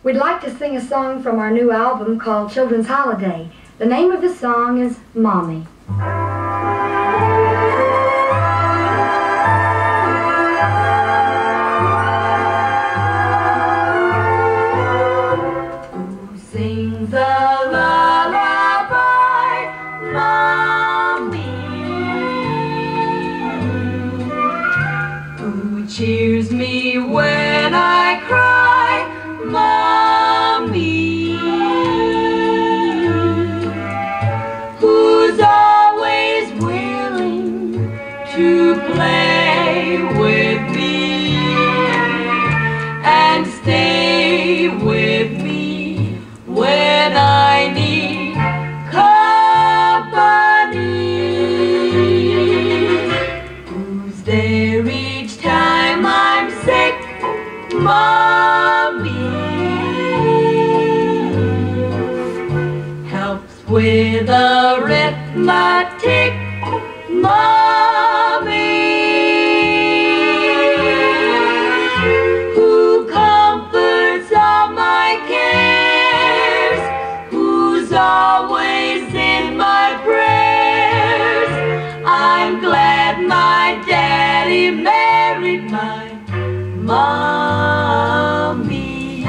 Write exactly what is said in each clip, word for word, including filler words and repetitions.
We'd like to sing a song from our new album called Children's Holiday. The name of the song is Mommy. Who sings a lullaby, Mommy? Who cheers me when I cry, Mommy? Who's always willing to play with me and stay with me when I need company? Who's there each time I'm sick, Mommy? Helps with arithmetic, Mommy. Who comforts all my cares, who's always in my prayers. I'm glad my daddy married my Mommy.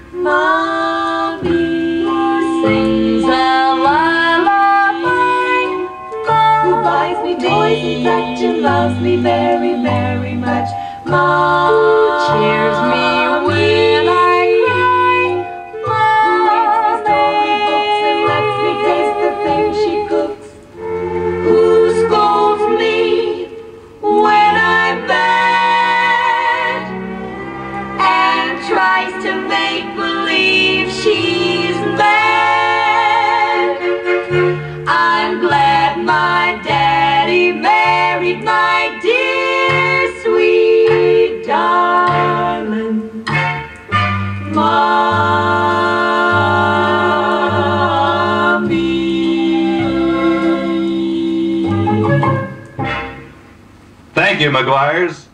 Mommy sings a lullaby, who buys me toys and such and loves me very, very much. Mom cheers me when I cry. Mom reads me storybooks and lets me taste the things she cooks. Who scolds me when I'm bad and tries to make believe she's mad. I'm glad my daddy married my dear, sweet, darling Mommy. Thank you, McGuires.